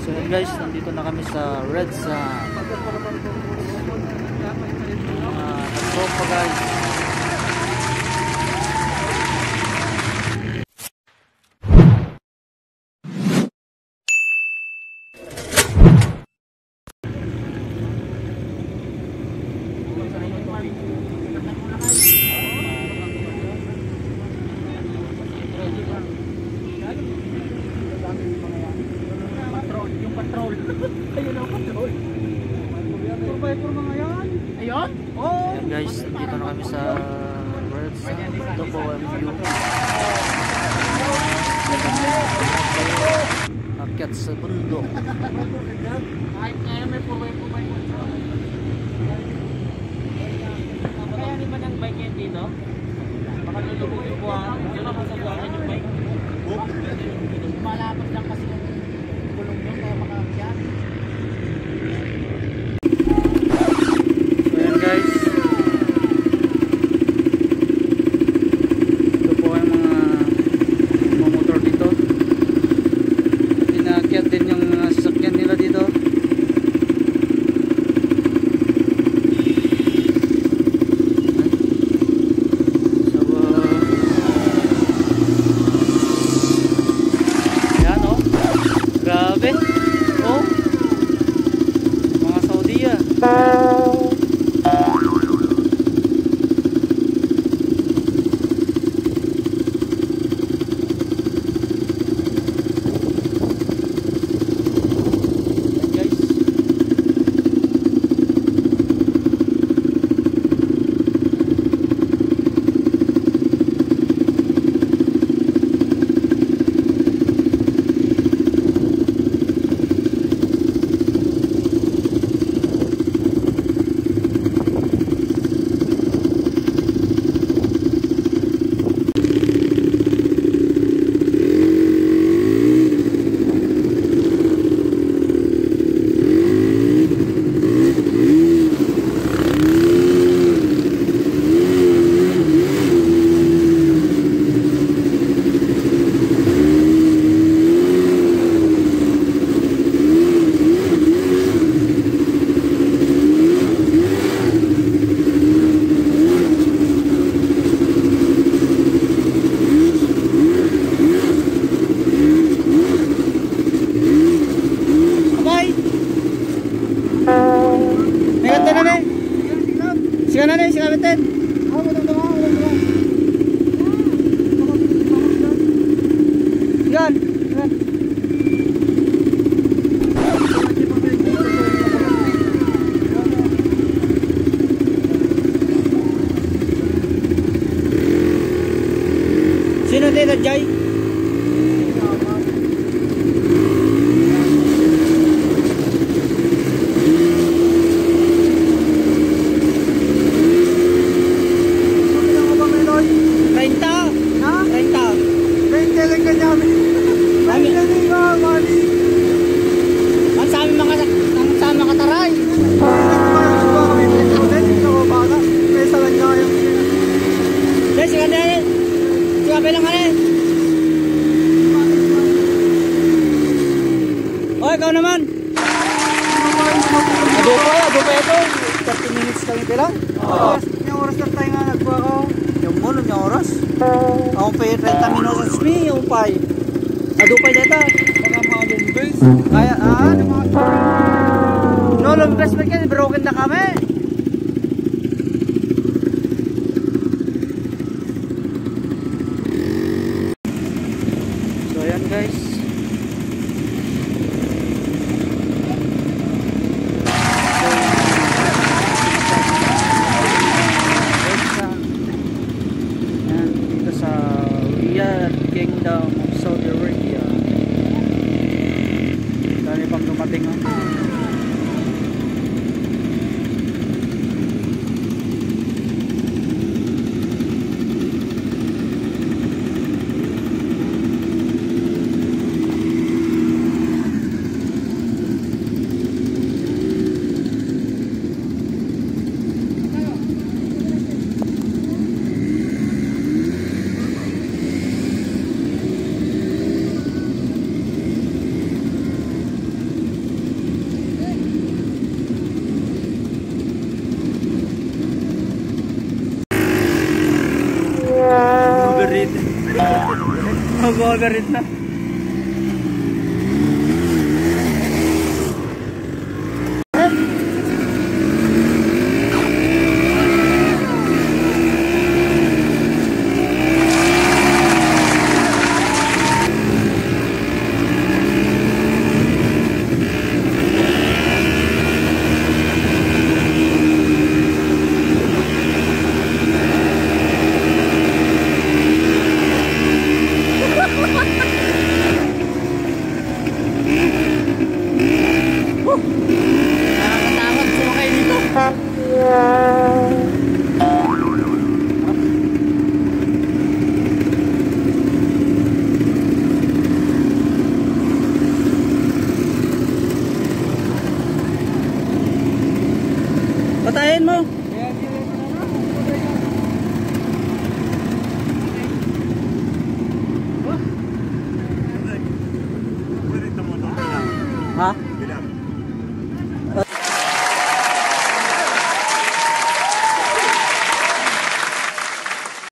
So yun guys, nandito na kami sa Red Sand. Nagtropa guys. Ayan guys, dito na kami sa Red Sand. Ito po ang view. Akyat sa bundok. Kaya di ba ng bike yan dito? Baka lulubog yung buwan. Diyan ako sa buwan yung bike. Malapot lang kasi yung gulong nyo kaya makakakyan. So yan guys, ito po ang mga motor dito. Inaakyat din yung sasakyan nila dito. Yan oh, grabe oh, mga Saudi ah. Sino dito, Jai? Oh, ikaw naman. Adopa ito. 30 minutes kami lang. Yung oras lang tayo nga nagkuha ko. Yung mono, yung oras. Ako pa 30 minutos mi, yung pay. Adopa data. Baka mga lumbes. Kaya, no lumbes ba yan? Broken na kami. So, ayan guys. Kingdom of Saudi Arabia. Dami pang dumating oh. garit na. Nakakatakot sumakay dito. Patayin mo.